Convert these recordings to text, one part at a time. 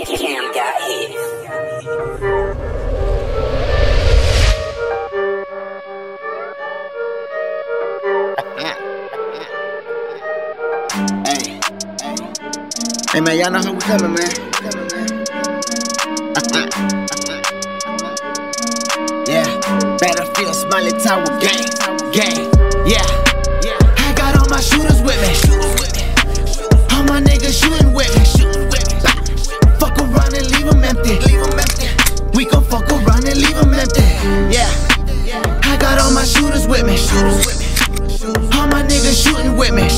Cam got hit. Hey man, y'all know how we coming, man. Yeah, Battlefield, Smiley Tower, gang, yeah. I got all my shooters with me. All my niggas shooting with me. Fuck around and leave them empty. We gon' fuck around and leave them empty. Yeah, I got all my shooters with me. All my niggas shooting with me.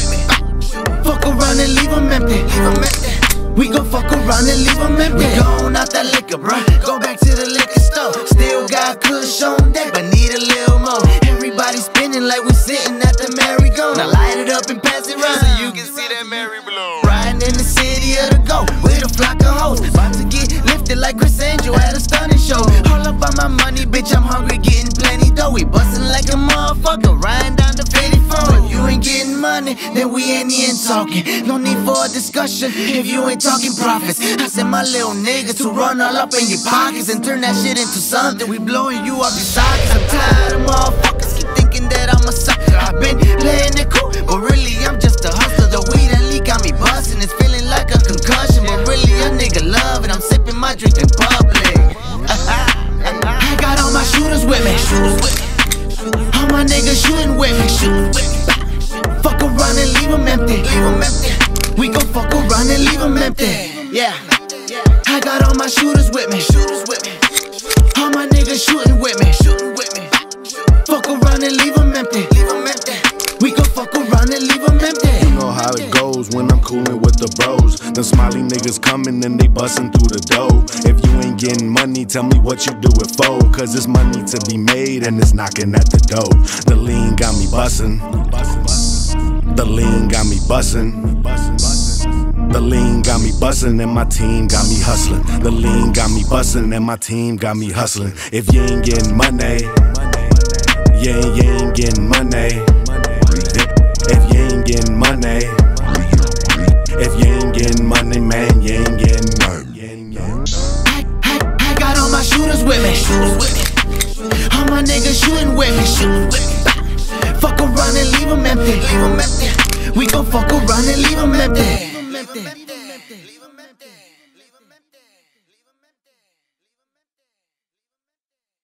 Fuck around and leave them empty. We gon' fuck around and leave them empty. We gone out that liquor, bruh. Go back to the liquor store. Still got kush on deck, but need a little more. Everybody spinning like we sitting at the merry-go. Now light it up and pass it round so you can see that merry blow. Riding in the city of the go with a flock of hoes. About to get lifted like Chris Angel at a stunning show. All up on my money, bitch, I'm hungry, getting plenty dough. We bustin' like a motherfucker, riding down the 54. If you ain't getting money, then we ain't even talking. No need for a discussion if you ain't talking profits. I send my little niggas to run all up in your pockets and turn that shit into something. We blowing you off your sockets. I'm tired of motherfuckers keep thinking that I'm a sucker. I've been playing it cool, but really I'm just a hustler. The weed and leak got me bustin', it's feeling like a concussion, but really a nigga love it. I'm sipping my drink in public. I got all my shooters with me. All my niggas shooting with me. Fuck around and leave them empty. We gon' fuck around and leave them empty. Yeah, I got all my shooters with me. All my niggas shooting with me. Fuck around and leave them empty. We gon' fuck around and leave them empty. You know how it goes when I'm coolin' with the bros. The smiley niggas coming and they bustin' through the dough. If you ain't getting money, tell me what you do it for. Cause it's money to be made and it's knocking at the door. The lean got me bustin'. The lean got me bustin'. The lean got me bustin' and my team got me hustlin'. The lean got me bustin' and my team got me hustlin'. If you ain't getting money, you ain't getting money. If you ain't getting money, if you ain't getting money, man, you ain't getting money. I got all my shooters with me. All my niggas shooting with me. Fuck around and leave them empty. We gon' fuck around and leave them empty.